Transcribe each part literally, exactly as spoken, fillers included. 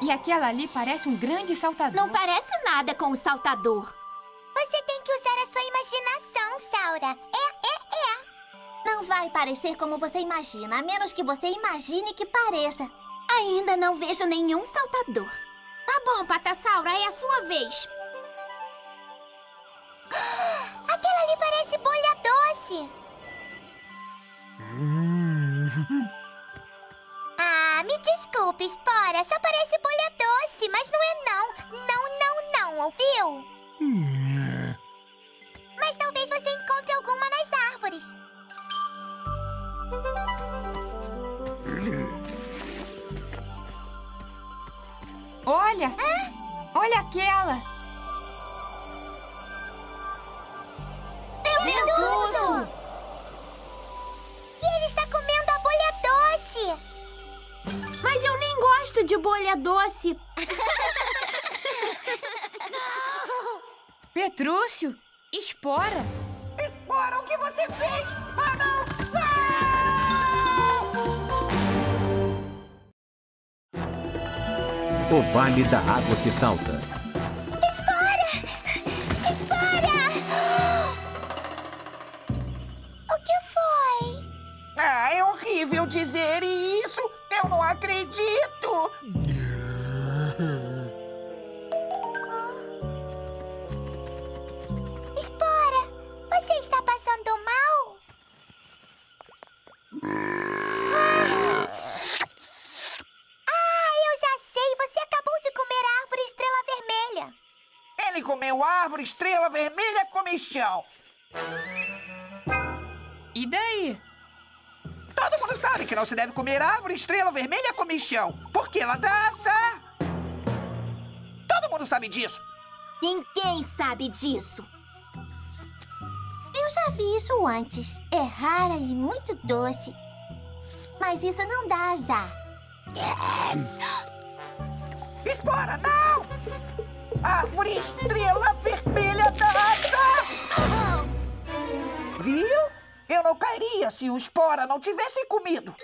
E aquela ali parece um grande saltador. Não parece nada com o saltador. Você tem que usar a sua imaginação, Saura. É, é, é. Não vai parecer como você imagina, a menos que você imagine que pareça. Ainda não vejo nenhum saltador. Tá bom, Patassauro, é a sua vez. Aquela ali parece bolha doce. Ah, me desculpe, Espora. Só parece bolha doce, mas não é não. Não, não, não, ouviu? Mas talvez você encontre alguma nas árvores. Olha! Ah? Olha aquela! Dentuço! E ele está comendo a bolha doce! Mas eu nem gosto de bolha doce. Petrúcio! Espora! Espora, o que você fez? Ah, não! O Vale da Água que Salta. Espora! Espora! O que foi? Ah, é horrível dizer isso! Eu não acredito! Espora, você está passando mal? Ah! Ah, eu já sei! Você acabou de comer a árvore estrela vermelha. Ele comeu árvore, estrela vermelha, comichão. E daí? Todo mundo sabe que não se deve comer árvore, estrela vermelha, comichão. Porque ela dá azar. Todo mundo sabe disso. Ninguém sabe disso. Eu já vi isso antes. É rara e muito doce. Mas isso não dá azar. Espora, não! Árvore, estrela vermelha, dá azar! Viu? Eu não cairia se o Espora não tivesse comido.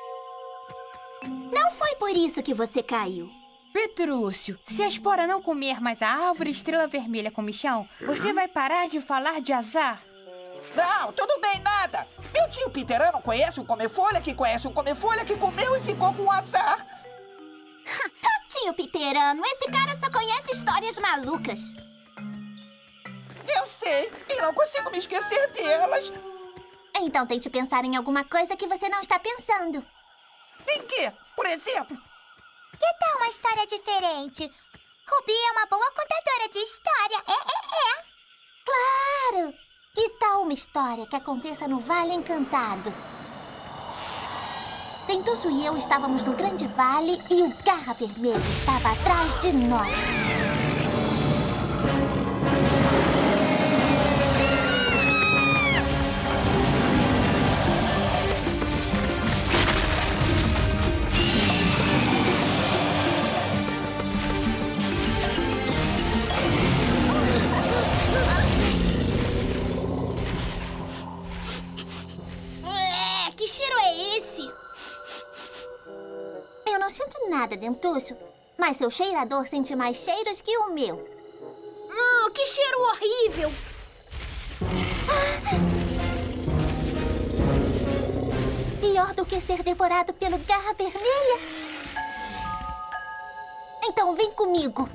Não foi por isso que você caiu. Petrúcio, se a Espora não comer mais a árvore estrela vermelha comichão, você vai parar de falar de azar? Não, tudo bem, nada. Meu tio Piterano conhece um come-folha que conhece um come-folha que comeu e ficou com azar. Tio Piterano, esse cara só conhece histórias malucas. Eu sei, e não consigo me esquecer delas. Então tente pensar em alguma coisa que você não está pensando. Em quê? Por exemplo? Que tal uma história diferente? Rubi é uma boa contadora de história. É, é, é. Claro! Que tal uma história que aconteça no Vale Encantado? Dentuço e eu estávamos no Grande Vale e o Garra Vermelha estava atrás de nós. É, que cheiro é esse? Eu não sinto nada, Dentuço, mas seu cheirador sente mais cheiros que o meu. Hum, que cheiro horrível! Pior do que ser devorado pelo Garra Vermelha? Então vem comigo.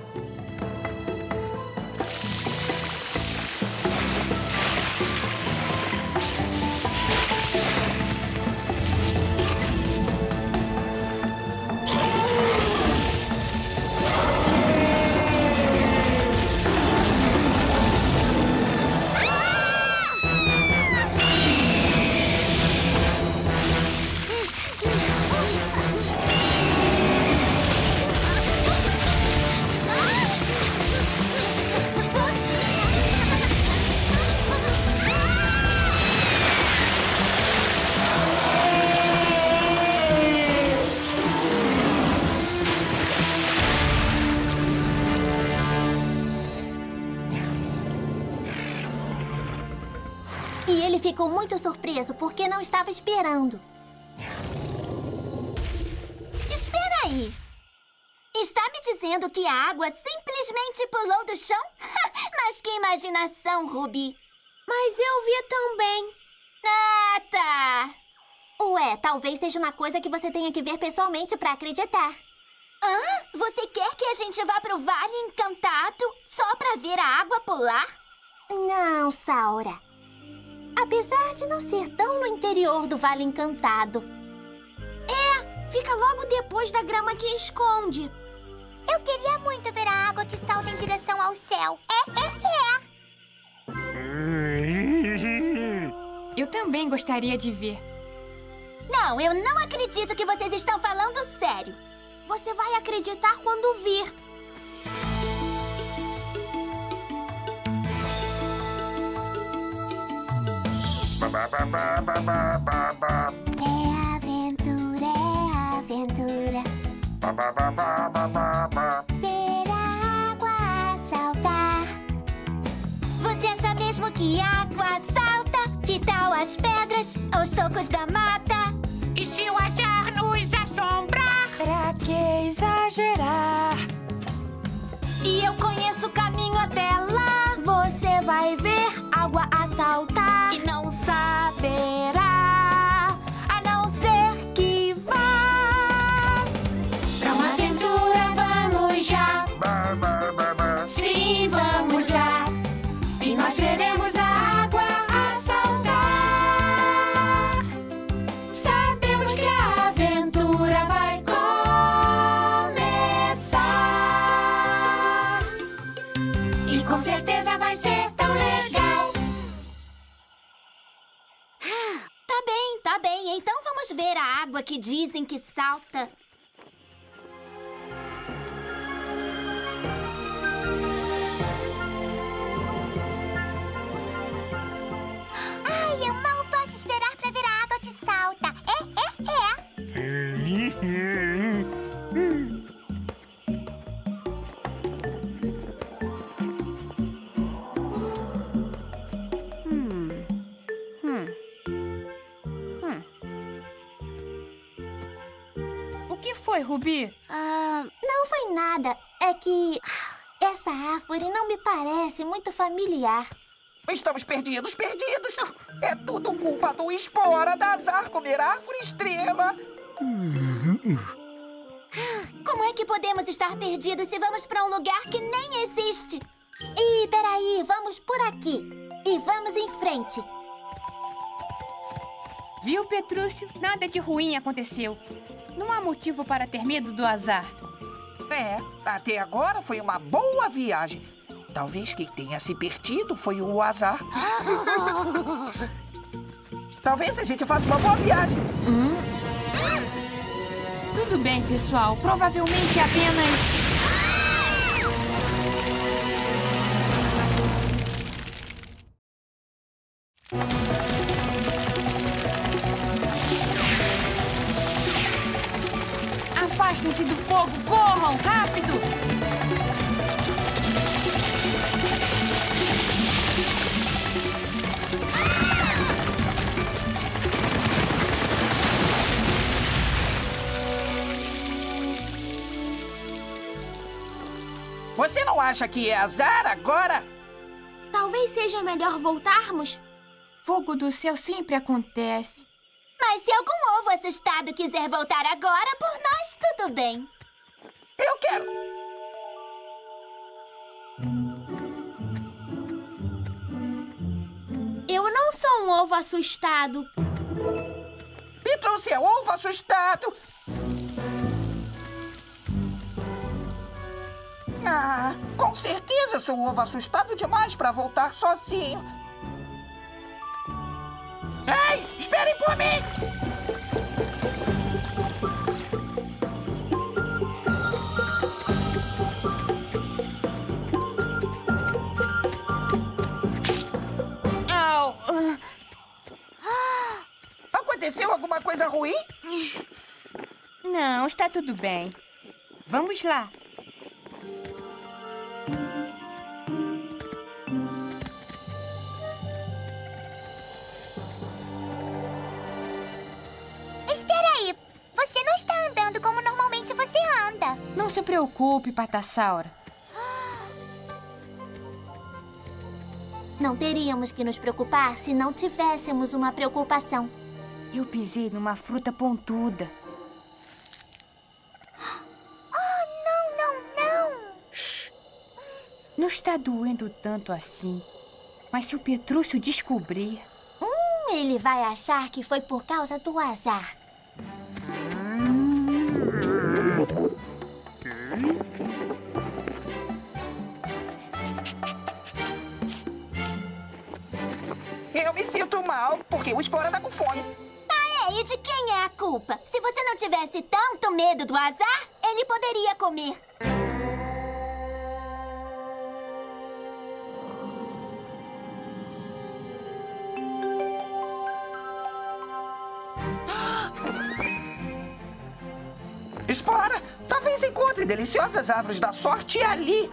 E ele ficou muito surpreso porque não estava esperando. Espera aí! dizendo que a água simplesmente pulou do chão? Mas que imaginação, Ruby! Mas eu vi também. Ah, tá! Ué, talvez seja uma coisa que você tenha que ver pessoalmente pra acreditar. Hã? Você quer que a gente vá pro Vale Encantado só pra ver a água pular? Não, Saura. Apesar de não ser tão no interior do Vale Encantado. É, fica logo depois da grama que esconde. Eu queria muito ver a água que salta em direção ao céu. É, é, é. Eu também gostaria de ver. Não, eu não acredito que vocês estão falando sério. Você vai acreditar quando vir. É aventura, é aventura. Ver a água saltar. Você acha mesmo que água salta? Que tal as pedras ou os tocos da mata? E se o azar nos assombrar? Pra que exagerar? E eu conheço o caminho até lá. Você vai ver água a saltar E não saberá, a não ser que vá. pra uma aventura. Vamos já, sim, vamos já. E nós veremos a água a saltar. Sabemos que a aventura vai começar. E com certeza vai ser tão legal. Tá bem, tá bem. Então vamos ver a água que dizem que salta. Ai, eu mal posso esperar pra ver a água que salta. É, é, é. O que foi, Ruby? Ah, não foi nada. É que essa árvore não me parece muito familiar. Estamos perdidos, perdidos. É tudo culpa do Espora da Azar comer árvore estrela. Como é que podemos estar perdidos se vamos pra um lugar que nem existe? Ih, peraí, vamos por aqui. E vamos em frente. Viu, Petrúcio? Nada de ruim aconteceu. Não há motivo para ter medo do azar. É, até agora foi uma boa viagem. Talvez quem tenha se perdido foi o azar. Talvez a gente faça uma boa viagem. Tudo bem, pessoal. Provavelmente apenas... Afastem-se do fogo! Corram! Rápido! Você não acha que é azar agora? Talvez seja melhor voltarmos. Fogo do céu sempre acontece. Mas se algum ovo assustado quiser voltar agora, por nós, tudo bem. Eu quero. Eu não sou um ovo assustado. Me trouxe um ovo assustado. Ah, com certeza sou um ovo assustado demais para voltar sozinho. Ei, esperem por mim! Au! Aconteceu alguma coisa ruim? Não, está tudo bem. Vamos lá. Espera aí. Você não está andando como normalmente você anda. Não se preocupe, Patassaura. Não teríamos que nos preocupar se não tivéssemos uma preocupação. Eu pisei numa fruta pontuda. Oh, não, não, não! Não está doendo tanto assim. Mas se o Petrúcio descobrir... Hum, ele vai achar que foi por causa do azar. Eu me sinto mal, porque o Espora tá com fome. Ah, é? E de quem é a culpa? Se você não tivesse tanto medo do azar, ele poderia comer. Espora, talvez encontre deliciosas árvores da sorte ali.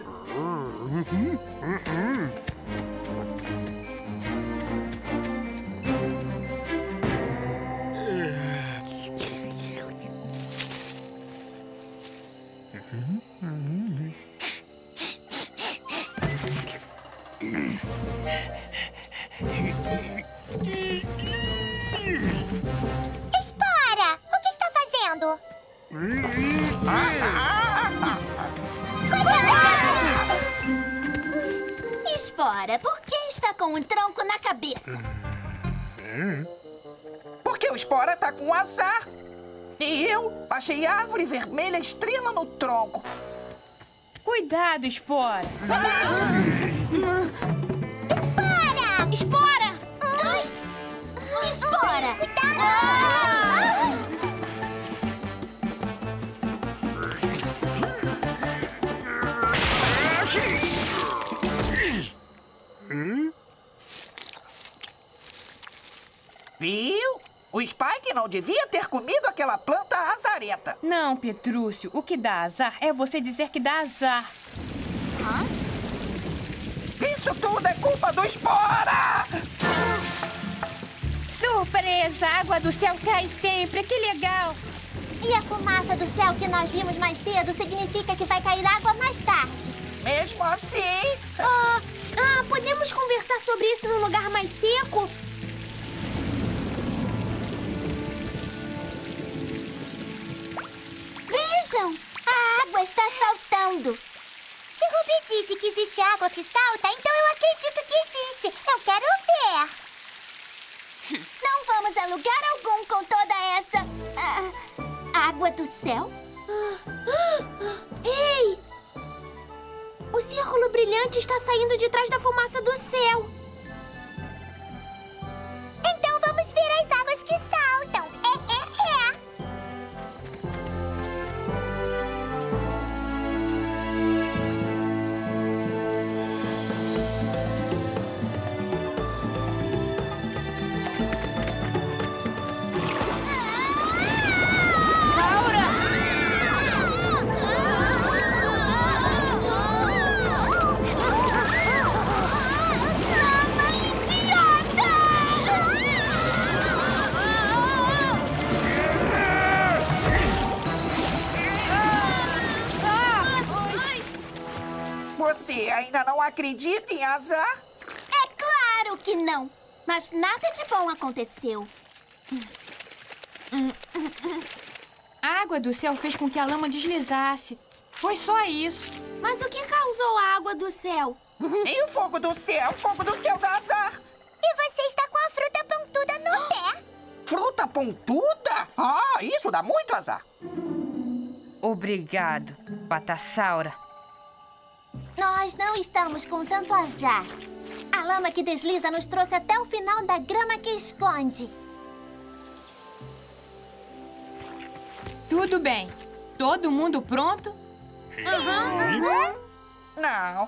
Espora! O que está fazendo? Espora, por que está com um tronco na cabeça? Porque o Espora tá com azar. E eu achei árvore vermelha estrela no tronco. Cuidado, Espora! Espora! Espora! Ai! Espora! Ah! Viu? O Spike não devia ter comido aquela planta azarenta. Não, Petrúcio. O que dá azar é você dizer que dá azar. Isso tudo é culpa do Espora! Surpresa! A água do céu cai sempre. Que legal! E a fumaça do céu que nós vimos mais cedo significa que vai cair água mais tarde. Mesmo assim... Ah, ah, podemos conversar sobre isso num lugar mais seco? Vejam! A água está saltando. Se Ruby disse que existe água que salta, então eu acredito que existe. Eu quero ver. Não vamos a lugar algum com toda essa... ah, água do céu? Ei! O círculo brilhante está saindo de trás da fumaça do céu. Então vamos ver as águas que saltam. É, é, é. Você ainda não acredita em azar? É claro que não. Mas nada de bom aconteceu. A água do céu fez com que a lama deslizasse. Foi só isso. Mas o que causou a água do céu? E o fogo do céu? O fogo do céu dá azar. E você está com a fruta pontuda no pé. Fruta pontuda? Ah, isso dá muito azar. Obrigado, Patassaura. Nós não estamos com tanto azar. A lama que desliza nos trouxe até o final da grama que esconde. Tudo bem. Todo mundo pronto? Uhum. Não.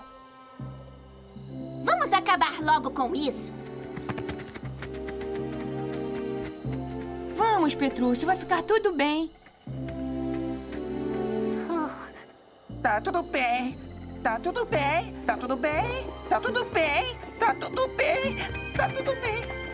Vamos acabar logo com isso? Vamos, Petrúcio. Vai ficar tudo bem. Tá tudo bem. Tá tudo bem. Tá tudo bem. Tá tudo bem. Tá tudo bem. Tá tudo bem.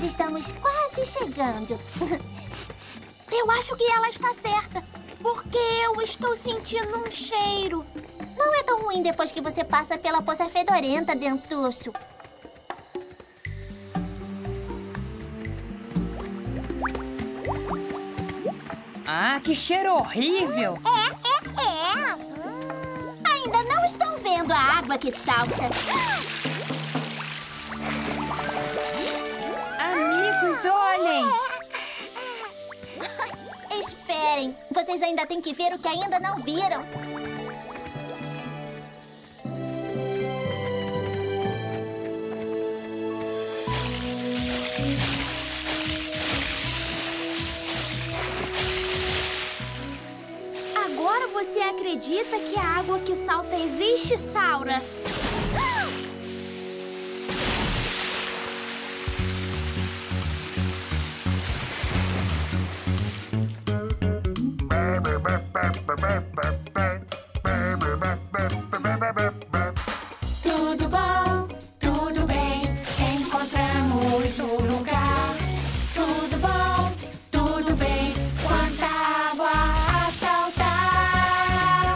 Nós estamos quase chegando. Eu acho que ela está certa, porque eu estou sentindo um cheiro. Não é tão ruim depois que você passa pela poça fedorenta, Dentuço. Ah, que cheiro horrível! É, é, é. Ainda não estão vendo a água que salta. Amigos, olhem! Esperem, vocês ainda têm que ver o que ainda não viram. Agora você acredita que a água que salta existe, Saura? Tudo bom, tudo bem, encontramos o lugar. Tudo bom, tudo bem, quanta água a saltar.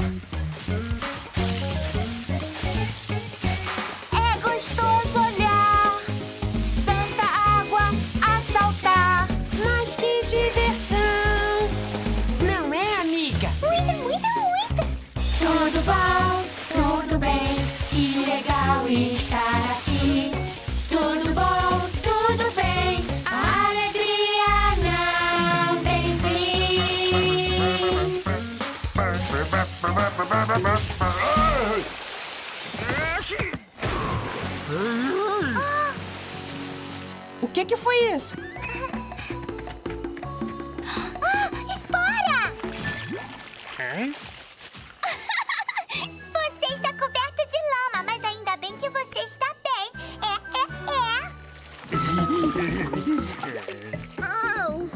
É gostoso olhar tanta água a saltar. Mas que diversão, não é, amiga? Muita, muita, muita! Tudo bom, tudo bem, que legal estar aqui. Tudo bom, tudo bem, a alegria não tem fim. O que que foi isso? Ah, espora! Você está coberto de lama, mas ainda bem que você está bem. É, é, é. Oh.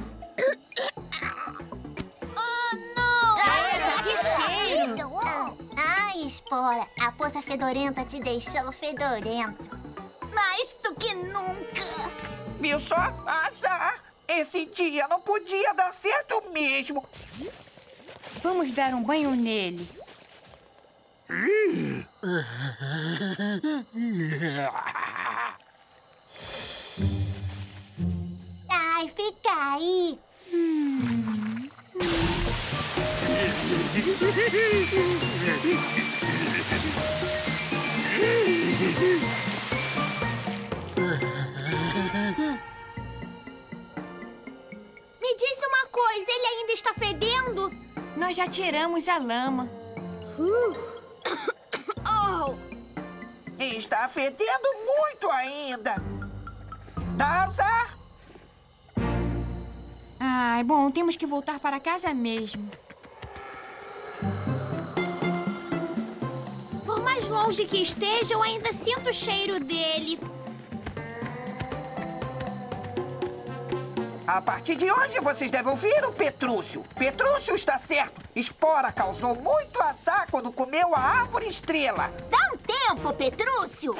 Oh, não! Que cheiro! Ai, Espora, a poça fedorenta te deixou fedorento. Mais do que nunca. Viu só? Azar! Esse dia não podia dar certo mesmo. Vamos dar um banho nele. Ai, fica aí. Me disse uma coisa, ele ainda está fedendo? Nós já tiramos a lama. Oh! Está fedendo muito ainda. Dá azar. Ai, bom, temos que voltar para casa mesmo. Por mais longe que esteja, eu ainda sinto o cheiro dele. A partir de hoje, vocês devem ouvir o Petrúcio. Petrúcio está certo. Espora causou muito azar quando comeu a árvore estrela. Dá um tempo, Petrúcio.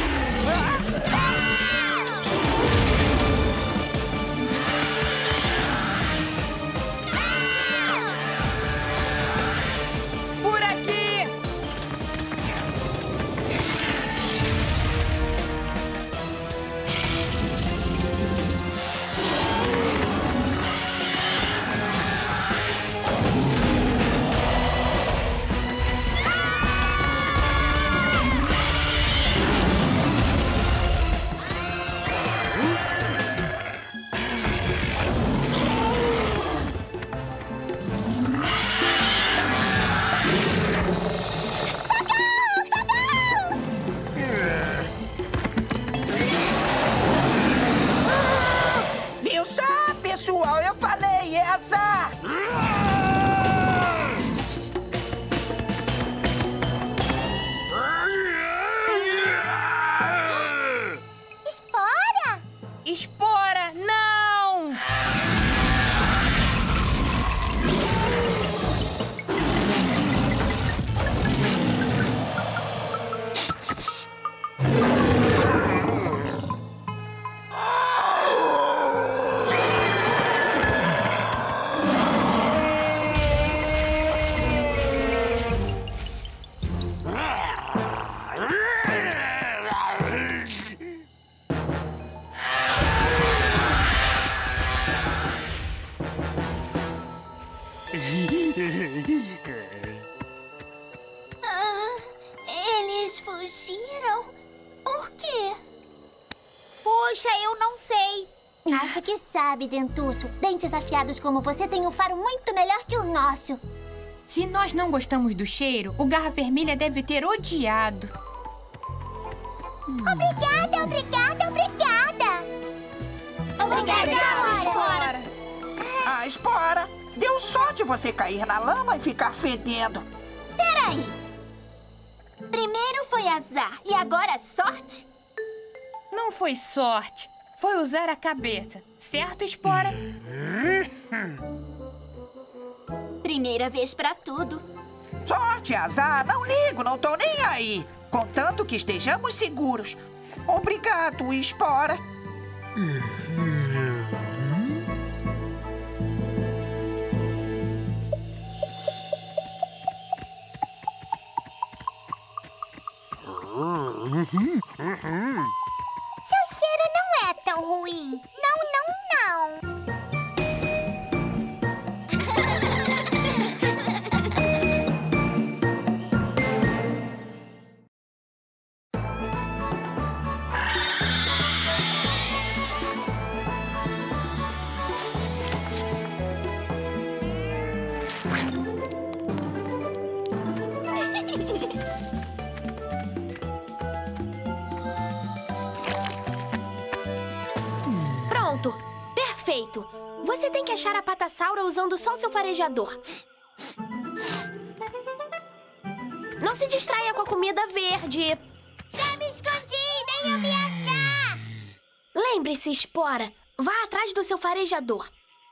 Por aqui! fugiram? Por quê? Puxa, eu não sei. Acho que sabe, Dentuço. Dentes afiados como você têm um faro muito melhor que o nosso. Se nós não gostamos do cheiro, o Garra Vermelha deve ter odiado. Obrigada, obrigada, obrigada. Obrigada, Espora. Ah, Espora, deu sorte você cair na lama e ficar fedendo. Peraí. Primeiro foi azar e agora sorte? Não foi sorte. Foi usar a cabeça. Certo, Espora? Primeira vez pra tudo. Sorte, azar, não ligo, não tô nem aí. Contanto que estejamos seguros. Obrigado, Espora. Seu cheiro não é tão ruim. Não, não, não. Pronto. Perfeito. Você tem que achar a patassaura usando só o seu farejador. Não se distraia com a comida verde. Já me escondi, venham me achar. Lembre-se, Espora. Vá atrás do seu farejador.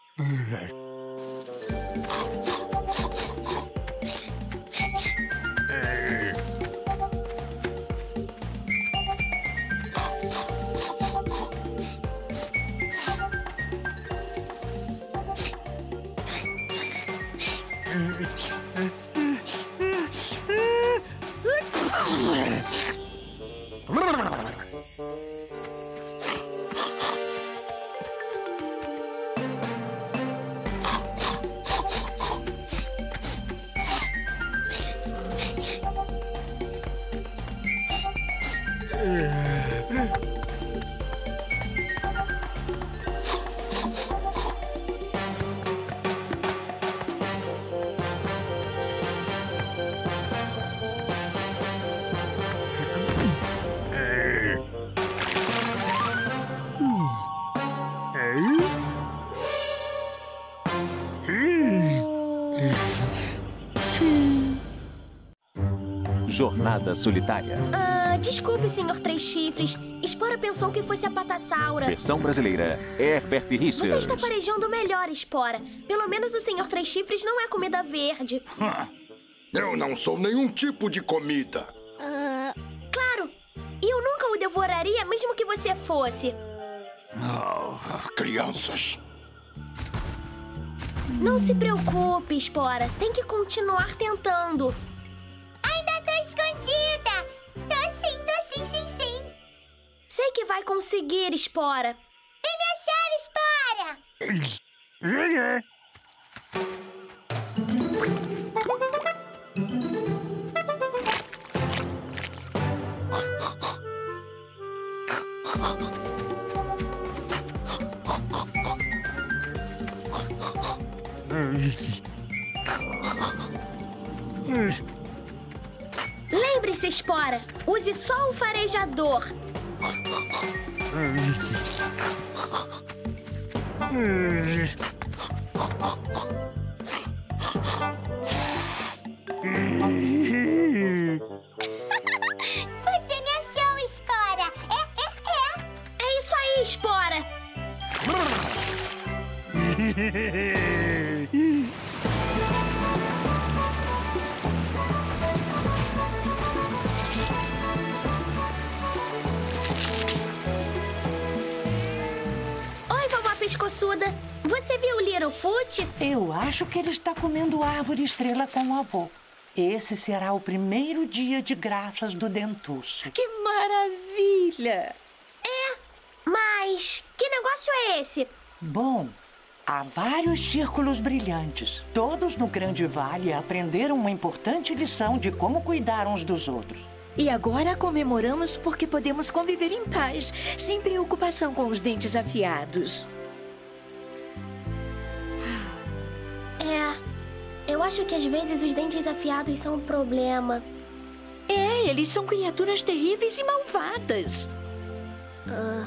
Jornada Solitária. Ah, desculpe, senhor Três Chifres. Espora pensou que fosse a patassaura. Versão brasileira, Herbert Richards. Você está farejando melhor, Espora. Pelo menos o senhor Três Chifres não é comida verde. Eu não sou nenhum tipo de comida. Ah, claro. E eu nunca o devoraria, mesmo que você fosse. Oh, crianças. Não se preocupe, Espora. Tem que continuar tentando. Ainda tô escondida. Tô sim, tô sim, sim, sim. Sei que vai conseguir, Espora. Vem me achar, Espora. Lembre-se, Espora. Use só o farejador. Você me achou, Espora. É, é, é. É isso aí, Espora. Oi, vovó pescoçuda. Você viu o Littlefoot? Eu acho que ele está comendo árvore estrela com o avô. Esse será o primeiro dia de graças do Dentuço. Que maravilha! Mas que negócio é esse? Bom, há vários círculos brilhantes. Todos no Grande Vale aprenderam uma importante lição de como cuidar uns dos outros. E agora comemoramos porque podemos conviver em paz, sem preocupação com os dentes afiados. É, eu acho que às vezes os dentes afiados são um problema. É, eles são criaturas terríveis e malvadas. Ah,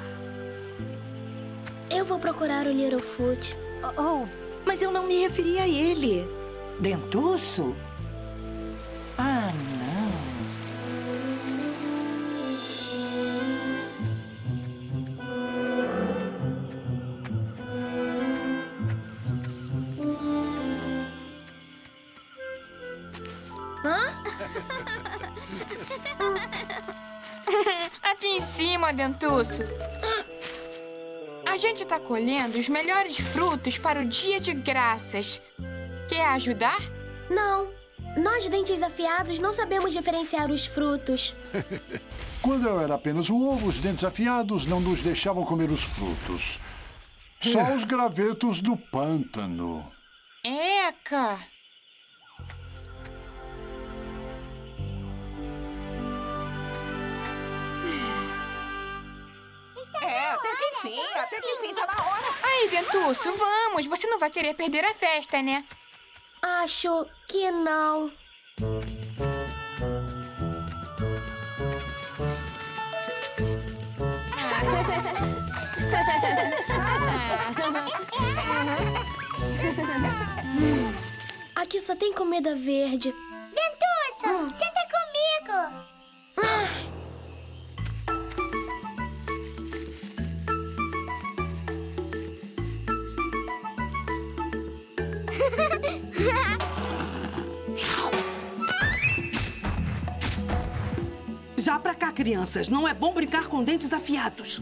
eu vou procurar o Littlefoot. Oh, oh, mas eu não me referi a ele. Dentuço? Ah, não. Hã? Aqui em cima, Dentuço. A gente tá colhendo os melhores frutos para o Dia de Graças. Quer ajudar? Não. Nós, dentes afiados, não sabemos diferenciar os frutos. Quando eu era apenas um ovo, os dentes afiados não nos deixavam comer os frutos. Só os gravetos do pântano. Eca! É, até que enfim, até que enfim, tá na hora. Aí, Dentuço, vamos. Você não vai querer perder a festa, né? Acho que não. Aqui só tem comida verde. Dentuço, Hum. senta comigo. Já pra cá, crianças. Não é bom brincar com dentes afiados.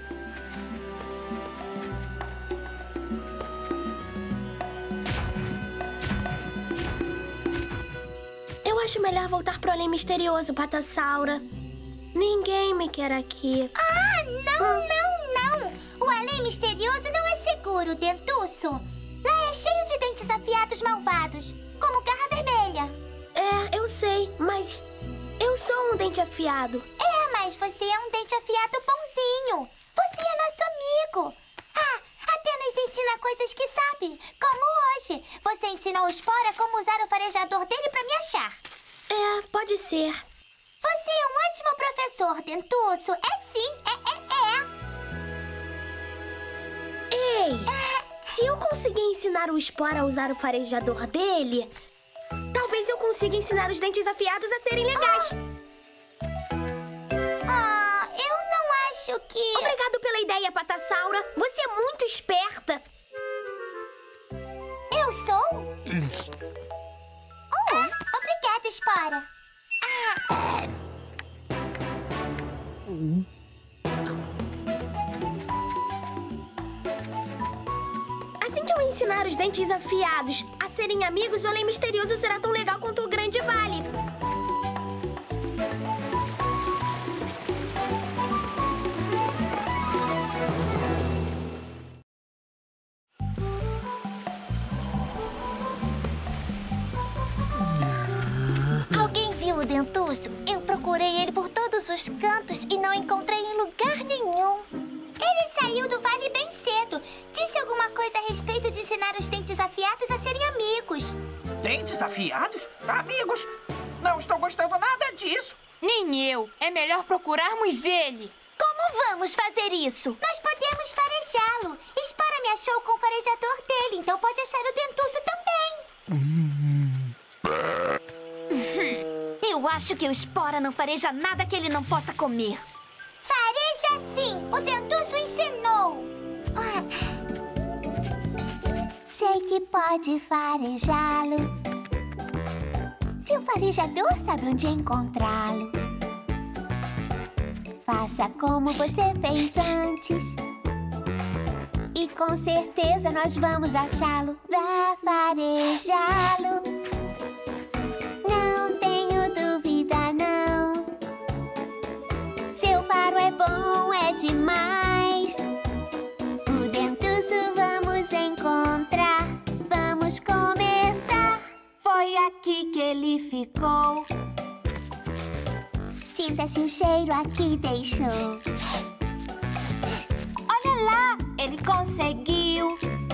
Eu acho melhor voltar pro além misterioso, Patassaura. Ninguém me quer aqui. Ah, não, não, não. O além misterioso não é seguro, Dentuço. Lá é cheio de dentes afiados malvados, como Garra Vermelha. É, eu sei, mas eu sou um dente afiado. É, mas você é um dente afiado bonzinho. Você é nosso amigo. Ah, até nos ensina coisas que sabe, como hoje. Você ensinou o Espora como usar o farejador dele pra me achar. É, pode ser. Você é um ótimo professor, Dentuço. É sim, é, é, é. Ei, se eu conseguir ensinar o Espora a usar o farejador dele, talvez eu consiga ensinar os dentes afiados a serem legais. Ah, eu não acho que... Obrigado pela ideia, Patassaura. Você é muito esperta. Eu sou? Oh, obrigada, Espora. Ah. Assim que eu ensinar os dentes afiados a serem amigos, o além misterioso será tão legal quanto o Grande Vale. Alguém viu o Dentuço? Eu procurei ele por todos os cantos e não encontrei em lugar nenhum. Ele saiu do vale bem cedo. Disse alguma coisa a respeito de ensinar os dentes afiados a serem amigos. Dentes afiados? Amigos? Não estou gostando nada disso. Nem eu. É melhor procurarmos ele. Como vamos fazer isso? Nós podemos farejá-lo. Espora me achou com o farejador dele, então pode achar o Dentuço também. Eu acho que o Espora não fareja nada que ele não possa comer. Fareja sim! O Dentuço ensinou! Sei que pode farejá-lo. Seu farejador sabe onde encontrá-lo. Faça como você fez antes e com certeza nós vamos achá-lo. Vá farejá-lo. Não tenho dúvida, não. Seu faro é bom, é demais. O Dentuço vamos encontrar. Vamos começar. Foi aqui que ele ficou. Sinta-se um cheiro aqui deixou. Olha lá, ele conseguiu.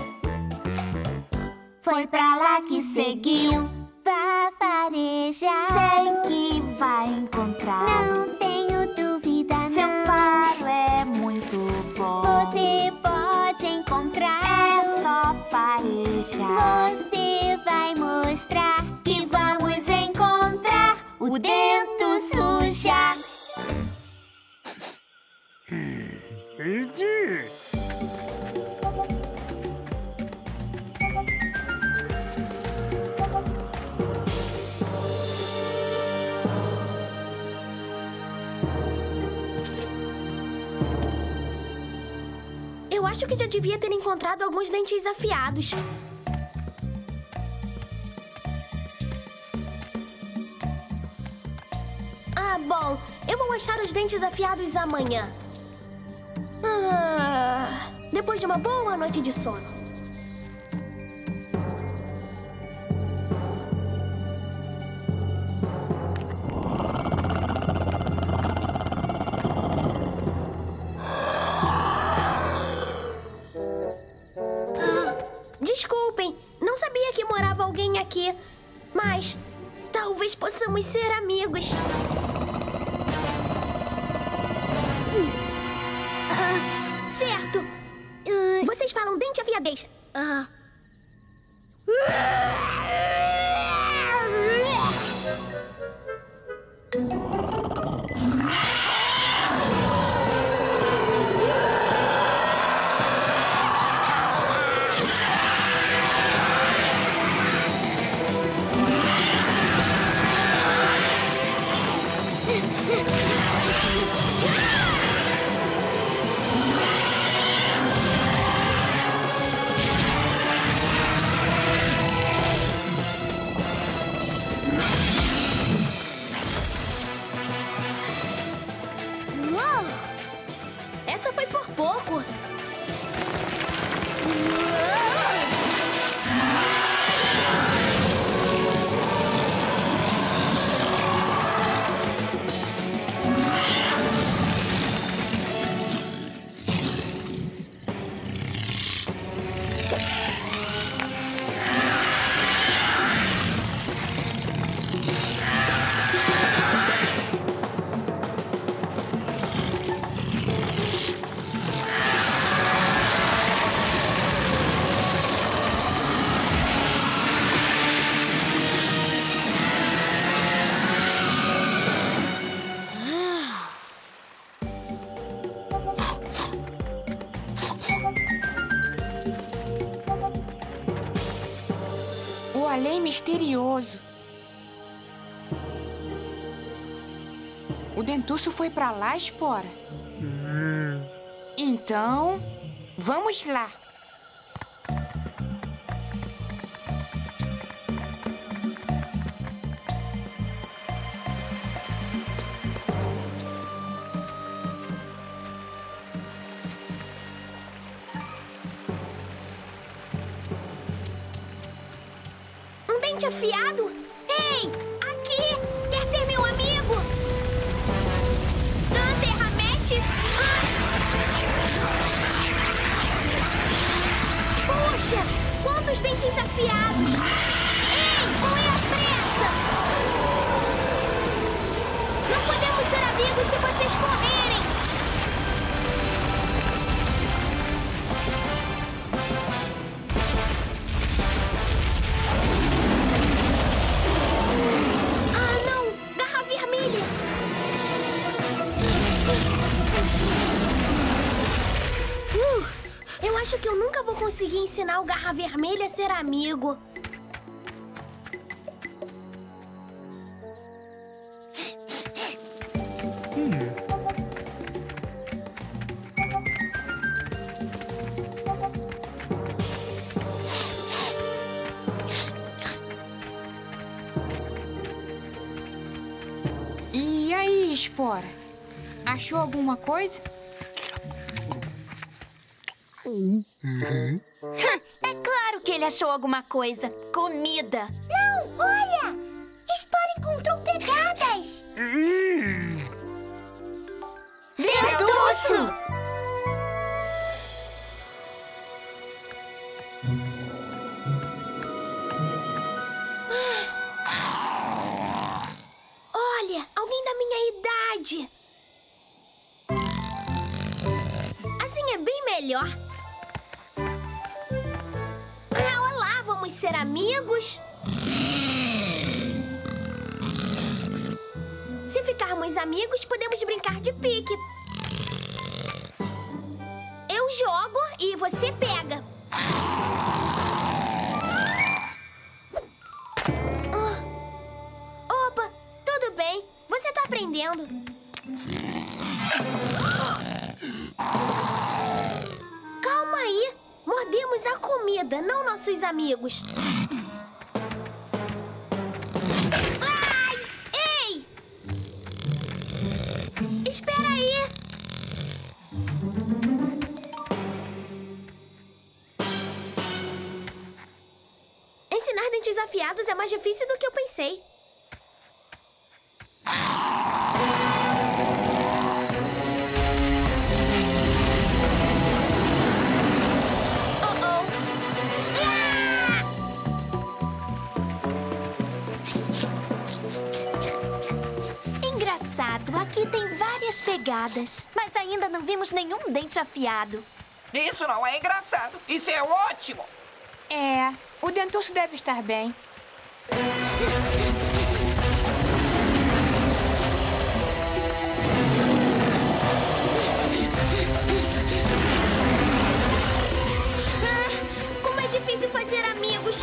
Foi pra lá que seguiu. Vá farejar. Sei que vai encontrar. Não tenho dúvida, não. Seu faro é muito bom. Você pode encontrar. É só farejar. Você vai mostrar que vamos encontrar o dento suja. Eu acho que já devia ter encontrado alguns dentes afiados. Ah, bom. Eu vou achar os dentes afiados amanhã. Ah, depois de uma boa noite de sono. Desculpem, não sabia que morava alguém aqui. Mas talvez possamos ser amigos. Ah, certo. Uh, vocês falam dente afiadez. Ah. Uou! Essa foi por pouco. O além misterioso. O dentuço foi pra lá, Espora? Então, vamos lá. Um dente afiado? Ei, aqui! Quer ser meu amigo? Ah, terra mexe! Ah! Puxa! Quantos dentes afiados! Ei, qual é a pressa? Não podemos ser amigos se vocês correrem! Ah, não! Garra vermelha! Uh, eu acho que eu nunca vou conseguir ensinar o Garra Vermelha a ser amigo. E aí, Espora? Achou alguma coisa? É claro que ele achou alguma coisa. Comida. Não, olha! Espora encontrou pegadas. alguém da minha idade. Assim é bem melhor. Ah, olá, vamos ser amigos? Se ficarmos amigos, podemos brincar de pique. Eu jogo e você pega. Oh. Opa, tudo bem. Você tá aprendendo. Calma aí. Mordemos a comida, não nossos amigos. Ai! Ei! Espera aí. Ensinar dentes afiados é mais difícil do que eu pensei. Engraçado, aqui tem várias pegadas, mas ainda não vimos nenhum dente afiado. Isso não é engraçado. Isso é ótimo. É, o Dentuço deve estar bem. Ah, como é difícil fazer amigos.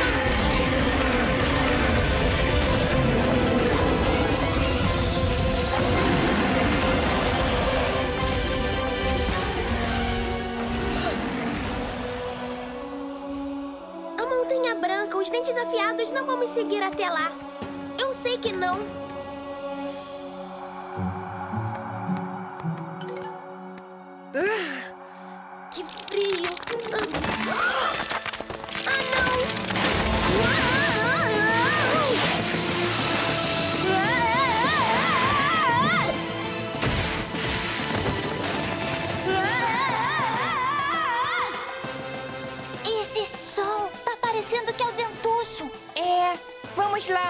Branca, os dentes afiados não vão me seguir até lá. Eu sei que não. Ah, que frio. Ah, ah não! Ah, Esse som tá parecendo que é o Dentuço. É, vamos lá.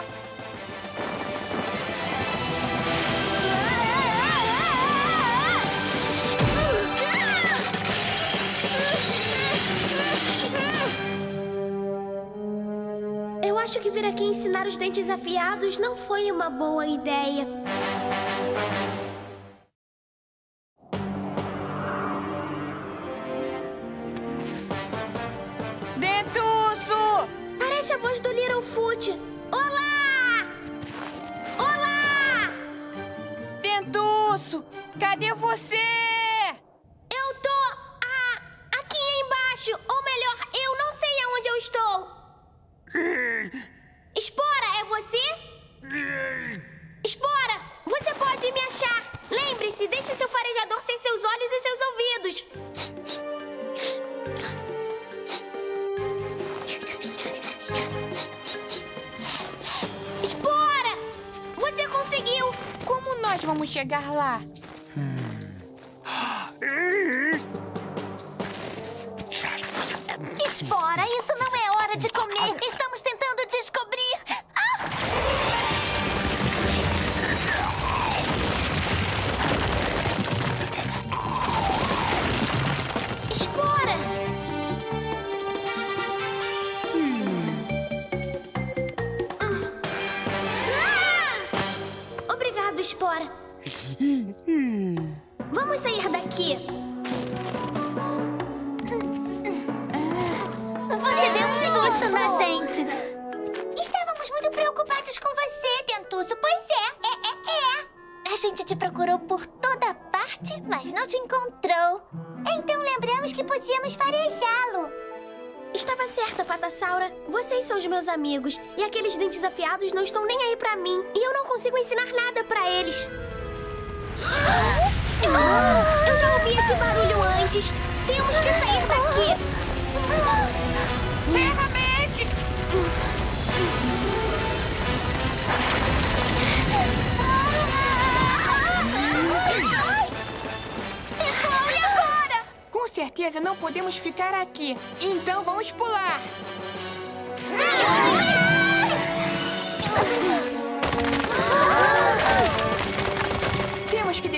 Eu acho que vir aqui ensinar os dentes afiados não foi uma boa ideia. Dentuço! Parece a voz do Littlefoot. Olá! Olá! Dentuço, cadê você? Eu tô ah, aqui embaixo. Ou melhor, eu não sei aonde eu estou. Espora, é você? Espora, você pode me achar. Lembre-se, deixe seu farejador sem seus olhos e seus ouvidos. Espora! Você conseguiu! Como nós vamos chegar lá? Espora, isso não é hora de comer. Estamos tentando descobrir. Ah! Espora! Ah! Obrigado, Espora. Vamos sair daqui. Você deu um susto na gente. Estávamos muito preocupados com você, Dentuço. Pois é, é, é, é. A gente te procurou por toda parte, mas não te encontrou. Então lembramos que podíamos farejá-lo. Estava certa, Patassaura. Vocês são os meus amigos. E aqueles dentes afiados não estão nem aí pra mim. E eu não consigo ensinar nada pra eles. Ah, eu já ouvi esse barulho antes. Temos que sair daqui. Ferramente! Pessoal, e agora? Com certeza não podemos ficar aqui. Então vamos pular. Ah!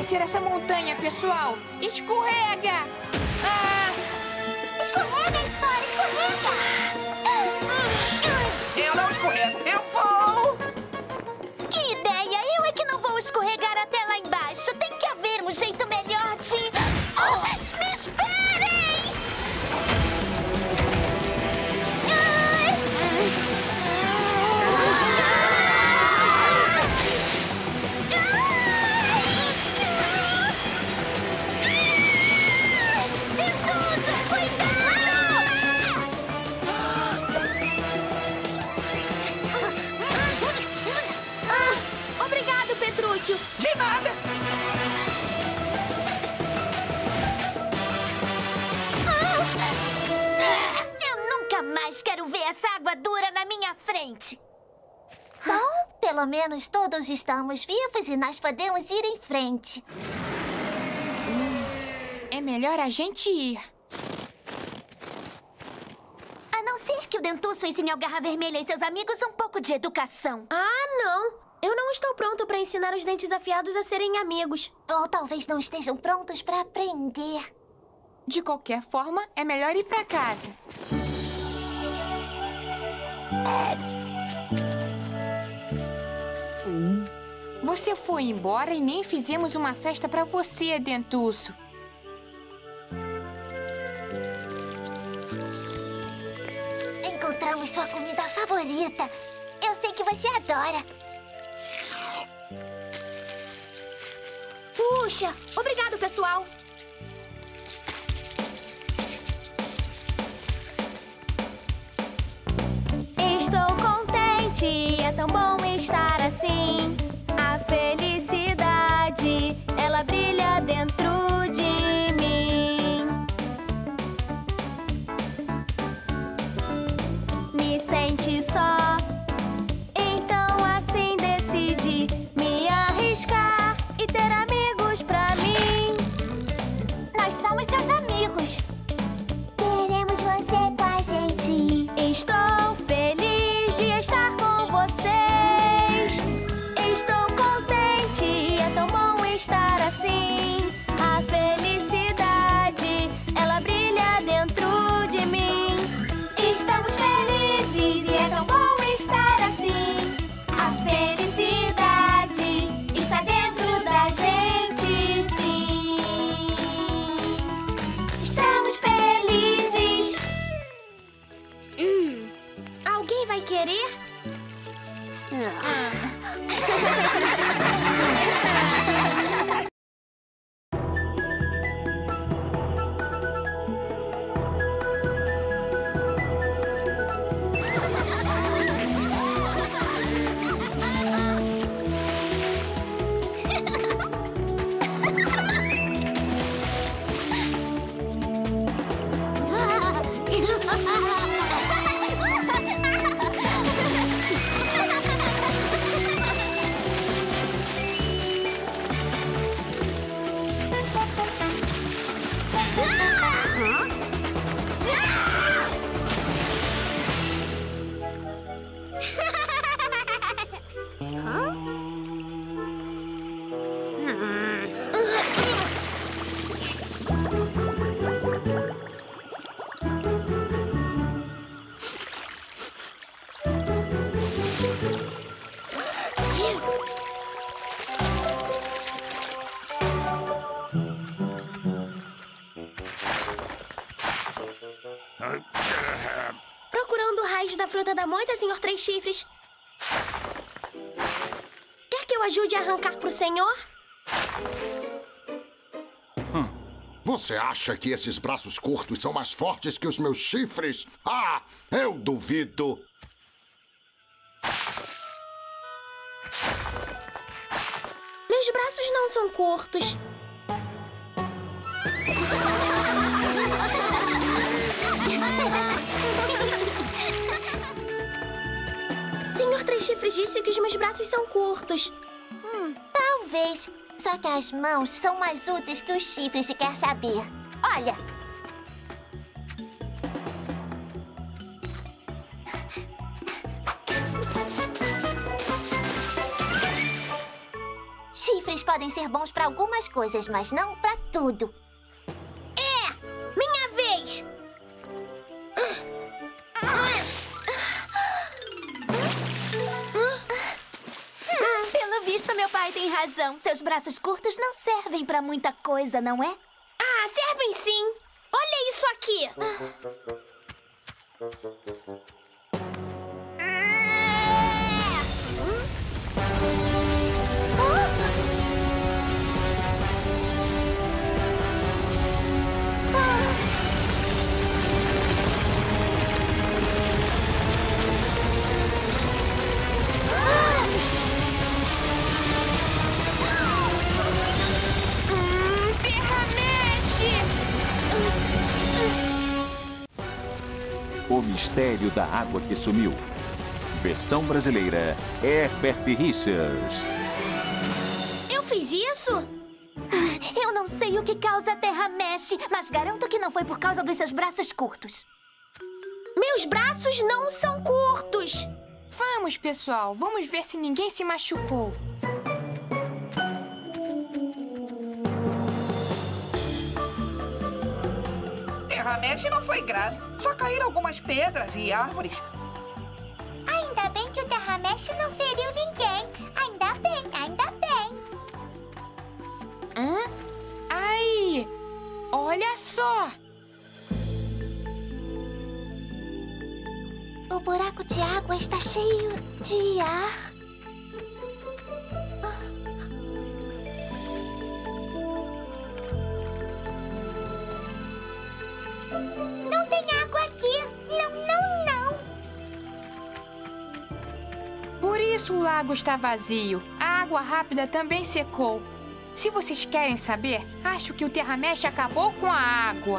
descer essa montanha, pessoal. Escorrega! Ah! Escorrega, Spore, escorrega! Eu não escorrego, eu vou! Que ideia! Eu é que não vou escorregar até lá embaixo. Tem que haver um jeito melhor de... Oh, me esperem! Dentuço, cuidado! Ah, obrigado, Petrúcio. De nada! Eu nunca mais quero ver essa água dura na minha frente. Bom, pelo menos todos estamos vivos e nós podemos ir em frente. É melhor a gente ir. A não ser que o Dentuço ensine ao Garra Vermelha e seus amigos um pouco de educação. Ah, não. Eu não estou pronto para ensinar os dentes afiados a serem amigos. Ou talvez não estejam prontos para aprender. De qualquer forma, é melhor ir pra casa. Você foi embora e nem fizemos uma festa pra você, Dentuço. Encontramos sua comida favorita. Eu sei que você adora. Puxa, obrigado, pessoal. Estou contente, é tão bom estar assim. A felicidade, ela brilha dentro de mim. Me sente só, então assim decidi me arriscar e ter amigos pra mim. Nós somos seus amigos. Queremos você com a gente. Estou feliz de estar com vocês. Estou contente, é tão bom estar assim. A felicidade, ela brilha dentro de mim. Estamos felizes e é tão bom estar assim. A felicidade está dentro da gente, sim. Estamos felizes. Hum, alguém vai querer? Procurando raios da fruta da moita, senhor Três Chifres. Quer que eu ajude a arrancar pro senhor? Hum. Você acha que esses braços curtos são mais fortes que os meus chifres? Ah, eu duvido. Meus braços não são curtos. Senhor Três Chifres disse que os meus braços são curtos. Hum, talvez. Só que as mãos são mais úteis que os chifres, se quer saber. Olha! Chifres podem ser bons pra algumas coisas, mas não pra tudo. É! Minha vez! Pelo visto, meu pai tem razão. Seus braços curtos não servem pra muita coisa, não é? Ah, servem sim! Olha isso aqui! O mistério da água que sumiu. Versão brasileira, Herbert Richards. Eu fiz isso? Eu não sei o que causa a terra mexe, mas garanto que não foi por causa dos seus braços curtos. Meus braços não são curtos. Vamos, pessoal. Vamos ver se ninguém se machucou. Terra mexe não foi grave. Só caíram algumas pedras e árvores. Ainda bem que o Terra Mexe não feriu ninguém. Ainda bem, ainda bem. Hã? Ai! Olha só! O buraco de água está cheio de ar. Não tem água aqui. Não, não, não. Por isso o lago está vazio. A água rápida também secou. Se vocês querem saber, acho que o Terra Mexe acabou com a água.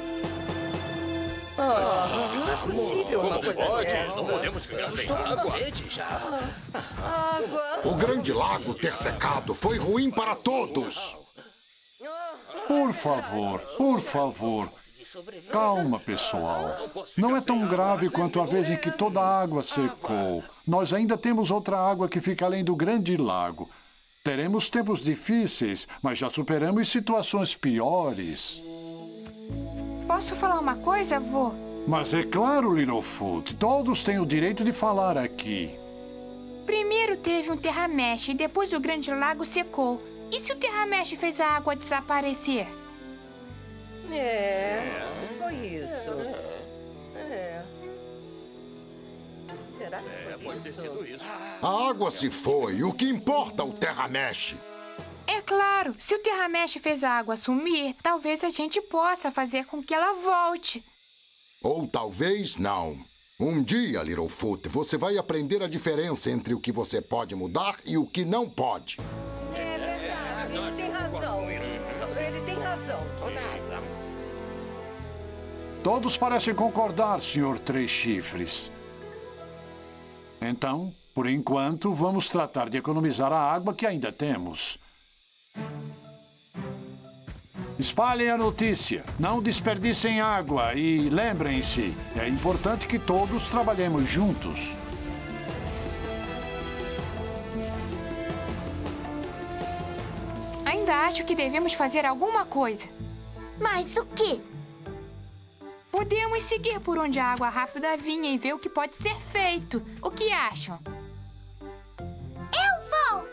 Ah, não é possível uma coisa pode? dessa. Não podemos ficar sem água. já. Água. O grande lago ter secado foi ruim para todos. Por favor, por favor. Calma, pessoal. Não é tão grave quanto a vez em que toda a água secou. Nós ainda temos outra água que fica além do grande lago. Teremos tempos difíceis, mas já superamos situações piores. Posso falar uma coisa, vô? Mas é claro, Littlefoot, todos têm o direito de falar aqui. Primeiro teve um Terra Mexe e depois o grande lago secou. E se o Terra Mexe fez a água desaparecer? É, se foi isso. É. Será que foi Pode ter sido isso. A água se foi. O que importa o Terra Mexe? É claro, se o Terra Mexe fez a água sumir, talvez a gente possa fazer com que ela volte. Ou talvez não. Um dia, Littlefoot, você vai aprender a diferença entre o que você pode mudar e o que não pode. É verdade, ele tem razão. Ele tem razão. Toda razão. Todos parecem concordar, senhor Três Chifres. Então, por enquanto, vamos tratar de economizar a água que ainda temos. Espalhem a notícia, não desperdicem água e lembrem-se, é importante que todos trabalhemos juntos. Ainda acho que devemos fazer alguma coisa. Mas o quê? Podemos seguir por onde a água rápida vinha e ver o que pode ser feito. O que acham? Eu vou.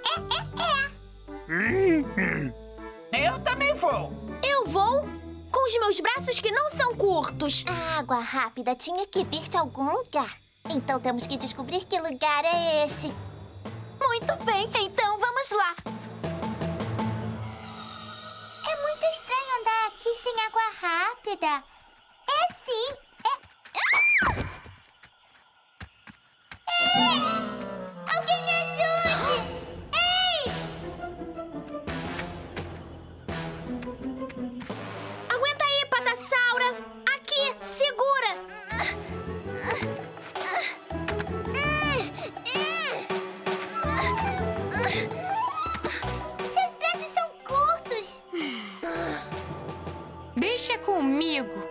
É, é, é. Eu também vou. Eu vou com os meus braços que não são curtos. A água rápida tinha que vir de algum lugar. Então temos que descobrir que lugar é esse. Muito bem, então vamos lá. É muito estranho andar aqui sem água rápida. É sim. É... Ei! Alguém me ajude! Ei! Aguenta aí, Patassaura. Aqui, segura. Seus braços são curtos. Deixa comigo.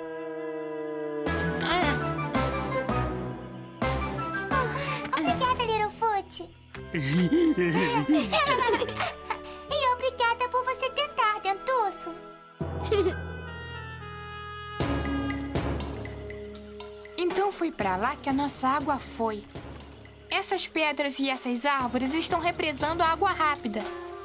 Obrigada, Littlefoot. foi pra lá que a nossa água foi. Essas pedras e essas árvores estão represando a água rápida.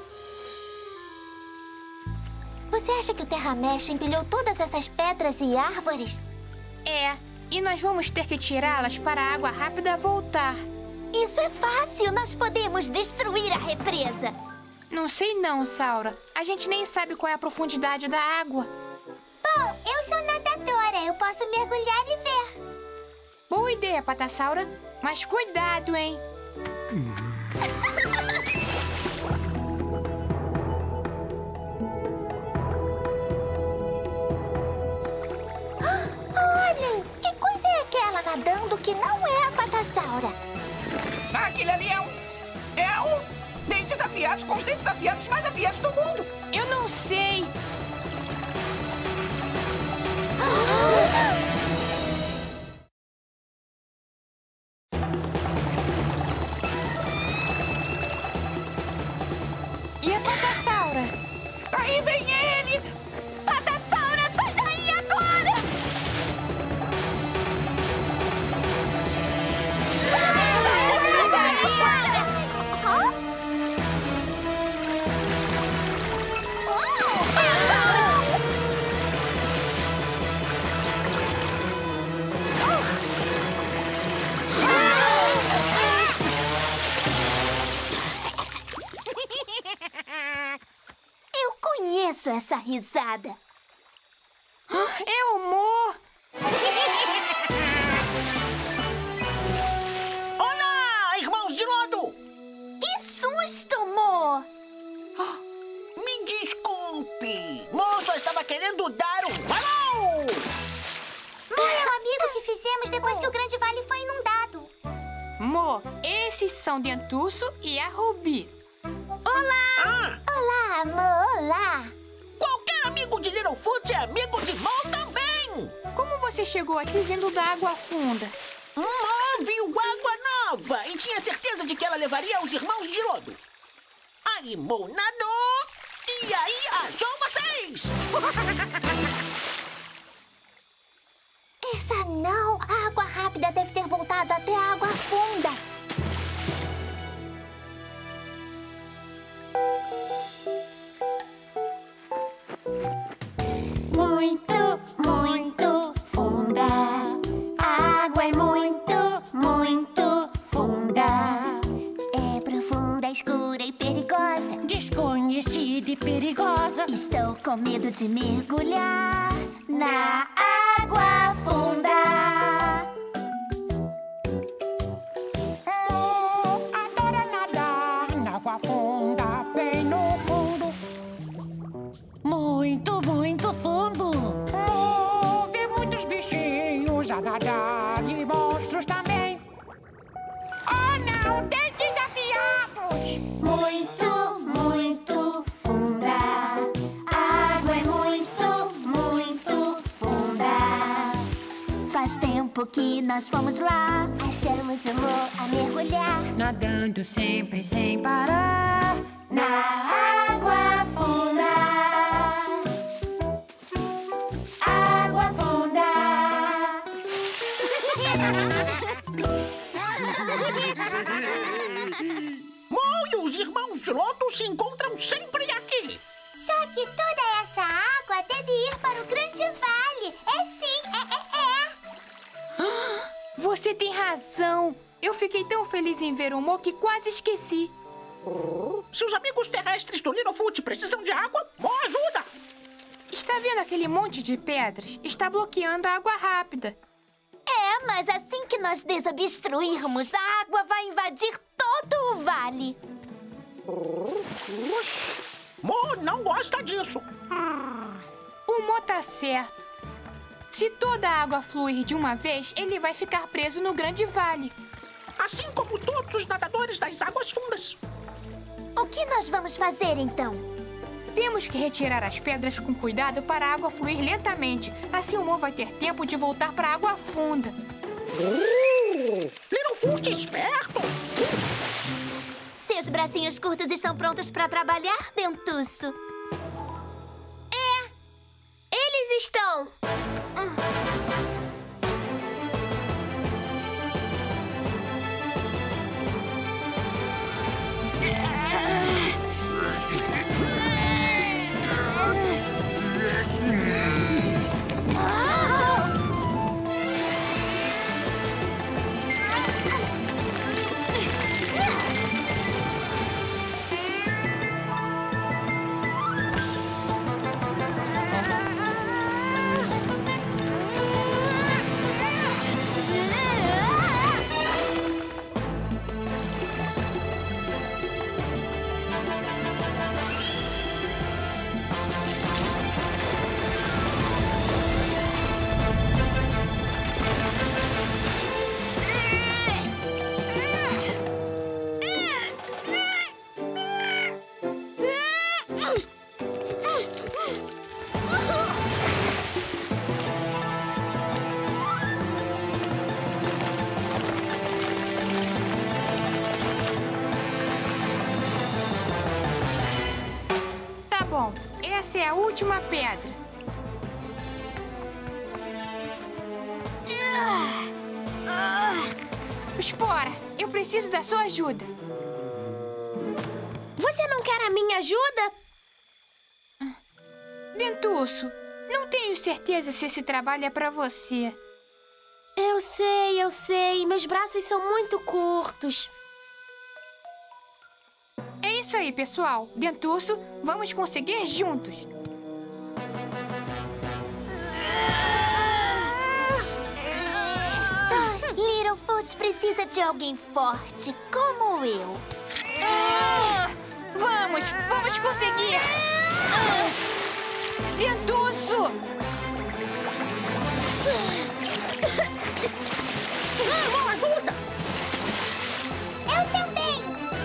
Você acha que o Terra-mesh empilhou todas essas pedras e árvores? É, e nós vamos ter que tirá-las para a água rápida voltar. Isso é fácil, nós podemos destruir a represa. Não sei não, Saura. A gente nem sabe qual é a profundidade da água. Bom, eu sou nadadora, eu posso mergulhar e ver. Boa ideia, Patassaura. Mas cuidado, hein? Olhem, que coisa é aquela nadando que não é a Patassaura? Aquele ali é um... É um... Dentes afiados com os dentes afiados mais afiados do mundo. Eu não sei. E a Patassaura? Aí vem ele! Patassaura, sai daí agora! Sai daí fora! Eu conheço essa risada. É humor! Olá, irmãos de lodo! Que susto, Mo! Me desculpe! Mo só estava querendo dar um alô! Mo é o amigo que fizemos depois que o Grande Vale foi inundado. Mo, esses são Dentuço e a Rubi. Olá! Ah, Olá, Mo, olá! qualquer amigo de Littlefoot é amigo de Mo também! Como você chegou aqui vindo da água funda? Mo viu água nova e tinha certeza de que ela levaria os irmãos de lodo. Aí Mo nadou e aí achou vocês! Essa não! A água rápida deve ter voltado até a água funda. Muito, muito funda. A água é muito, muito funda. É profunda, escura e perigosa. Desconhecida e perigosa. Estou com medo de mergulhar na água funda. Mo adora nadar na água funda, bem no fundo. Muito, muito fundo. Mo vê muitos bichinhos a nadar e monstros também. Oh não, tem desafiados! Muito, muito funda. A água é muito, muito funda. Faz tempo que nós fomos lá. Achamos o Mo a mergulhar. Nadando sempre sem parar. Na água funda. Água funda. Mo e os irmãos de lodo se encontram sempre aqui. Só que toda essa água deve ir para o Grande Vale. É sim, é, é, é. Você tem razão. Eu fiquei tão feliz em ver o Mo que quase esqueci. Se os amigos terrestres do Littlefoot precisam de água, Mo ajuda. Está vendo aquele monte de pedras? Está bloqueando a água rápida. É, mas assim que nós desobstruirmos, a água vai invadir todo o vale. Oxi, Mo não gosta disso. O Mo tá certo. Se toda a água fluir de uma vez, ele vai ficar preso no Grande Vale. Assim como todos os nadadores das águas fundas. O que nós vamos fazer, então? Temos que retirar as pedras com cuidado para a água fluir lentamente. Assim o Mo vai ter tempo de voltar para a água funda. Littlefoot esperto! Seus bracinhos curtos estão prontos para trabalhar, Dentuço? É, eles estão. Bom, essa é a última pedra. Espora, eu preciso da sua ajuda. Você não quer a minha ajuda? Dentuço, não tenho certeza se esse trabalho é pra você. Eu sei, eu sei. Meus braços são muito curtos. É isso aí, pessoal. Dentuço, vamos conseguir juntos. Littlefoot precisa de alguém forte, como eu. Ah, vamos, vamos conseguir. Ah, Dentuço! Não ajuda! Eu também!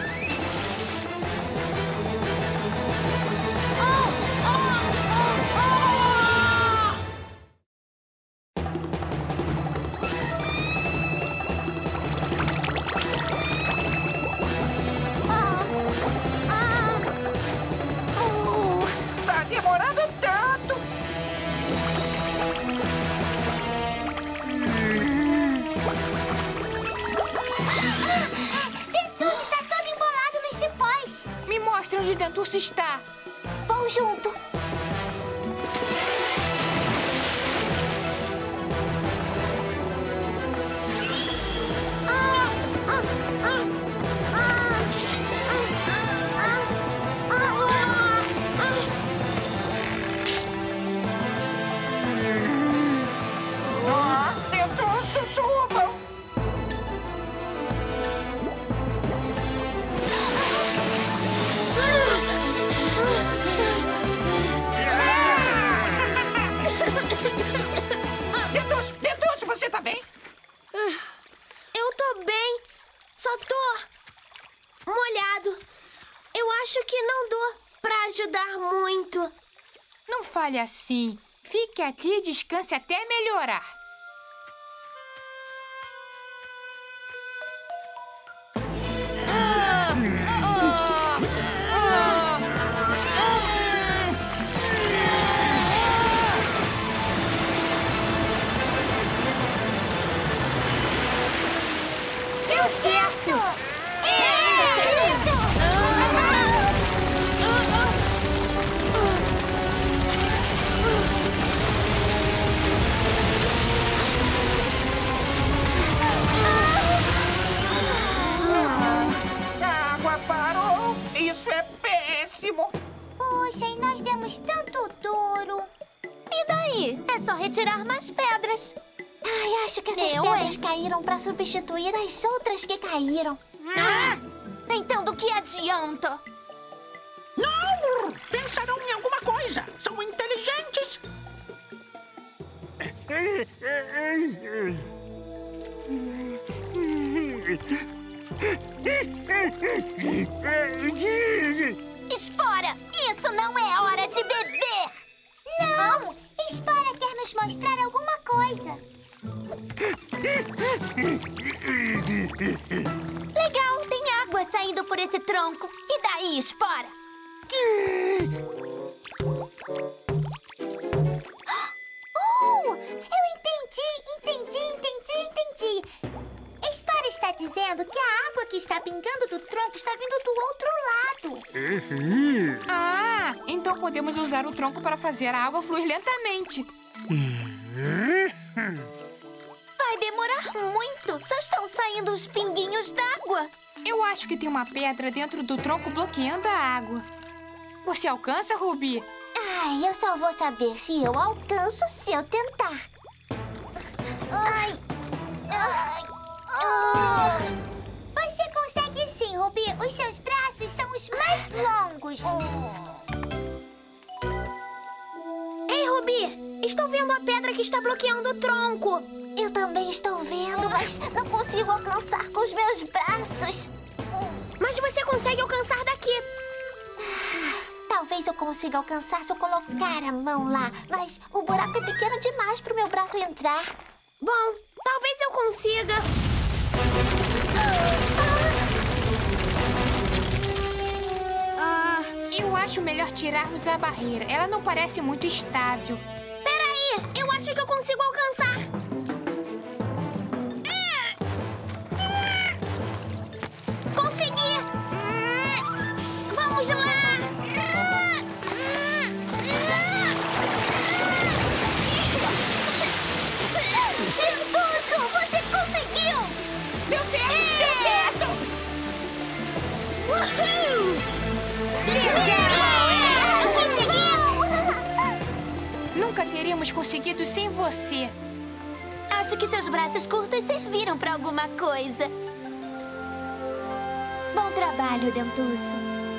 Tá demorando tanto! Dentuço está todo embolado nos cipós. Me mostra onde Dentuço está. Vou junto. Ah, Dentuço, subam! Dentuço, Dentuço, você tá bem? Eu tô bem. Só tô molhado. Eu acho que não dou pra ajudar muito. Não fale assim. Fique aqui e descanse até melhorar. Ah, ah, ah, ah. Deu certo! A água parou! Isso é péssimo! Poxa, e nós demos tanto duro. E daí? É só retirar mais pedras. Ai, acho que essas Eu, pedras hein? caíram pra substituir as outras que caíram. Ah! Então, do que adianta? Não! Pensarão em alguma coisa. São inteligentes. Espora, isso não é hora de beber! Não! Espora quer nos mostrar alguma coisa. Legal, tem água saindo por esse tronco. E daí, Espora? Uh! Eu entendi, entendi, entendi, entendi. Espora está dizendo que a água que está pingando do tronco está vindo do outro lado. Ah, então podemos usar o tronco para fazer a água fluir lentamente. Vai demorar muito. Só estão saindo os pinguinhos d'água. Eu acho que tem uma pedra dentro do tronco bloqueando a água. Você alcança, Ruby? Ai, eu só vou saber se eu alcanço se eu tentar. Ai. Ai. Ai. Você consegue sim, Ruby. Os seus braços são os mais longos. Estou vendo a pedra que está bloqueando o tronco. Eu também estou vendo, mas não consigo alcançar com os meus braços. Mas você consegue alcançar daqui. Talvez eu consiga alcançar se eu colocar a mão lá, mas o buraco é pequeno demais para o meu braço entrar. Bom, talvez eu consiga. Ah, eu acho melhor tirarmos a barreira. Ela não parece muito estável. Peraí, eu acho que eu consigo alcançar. Consegui! Vamos lá! Dentuço, você conseguiu! Deu certo! Deu certo! Uhul! Legal! Conseguimos! Nunca teríamos conseguido sem você. Acho que seus braços curtos serviram para alguma coisa. Bom trabalho, Dentuço.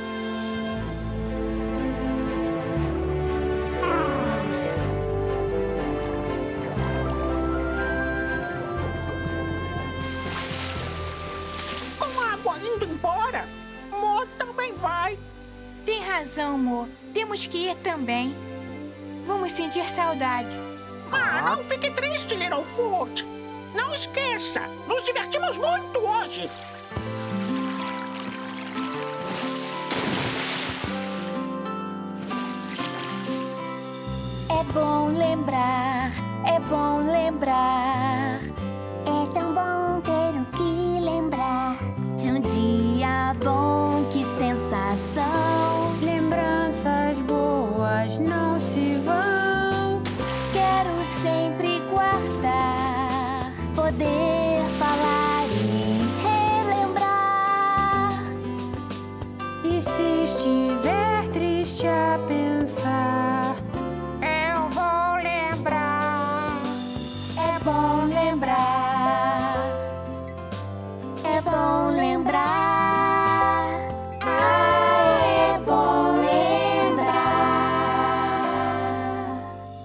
Com a água indo embora, Mo também vai. Tem razão, Mo. Temos que ir também. Vamos sentir saudade. Ah, não fique triste, Littlefoot. Não esqueça, nos divertimos muito hoje. É bom lembrar, é bom lembrar. É tão bom ter o que lembrar de um dia bom, que sensação. Lembranças boas não se vão. Quero sempre guardar, poder falar e relembrar. E se estiver triste a pensar, Eu vou lembrar. É bom lembrar, é bom lembrar. Ah, é bom lembrar.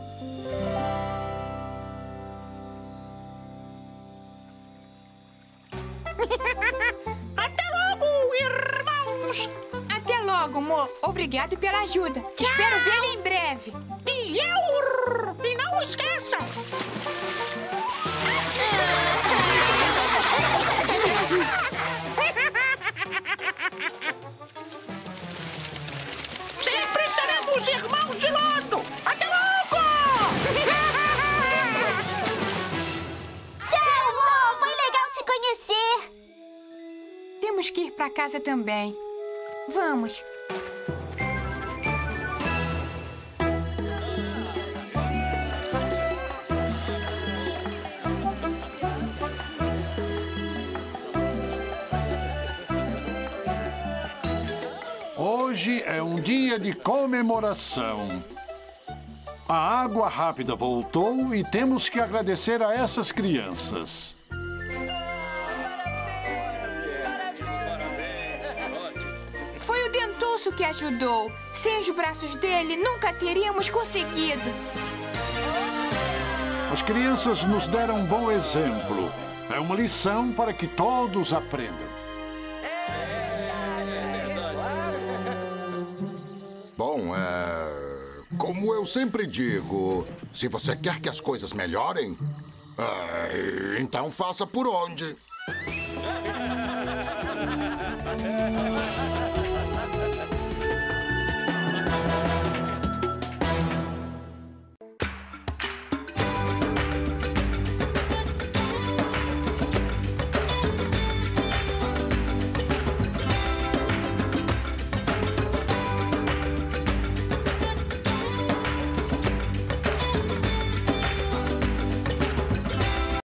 Até logo, irmãos. Até logo, Mo. Obrigado pela ajuda. Espero vê-lo em breve. E eu... E não esqueçam. Sempre seremos irmãos de lodo. Até logo! Tchau, Mo. Foi legal te conhecer. Temos que ir para casa também. Vamos. Hoje é um dia de comemoração. A água rápida voltou e temos que agradecer a essas crianças. Foi o Dentuço que ajudou. Sem os braços dele, nunca teríamos conseguido. As crianças nos deram um bom exemplo. É uma lição para que todos aprendam. Bom, é... como eu sempre digo, se você quer que as coisas melhorem, é... então faça por onde.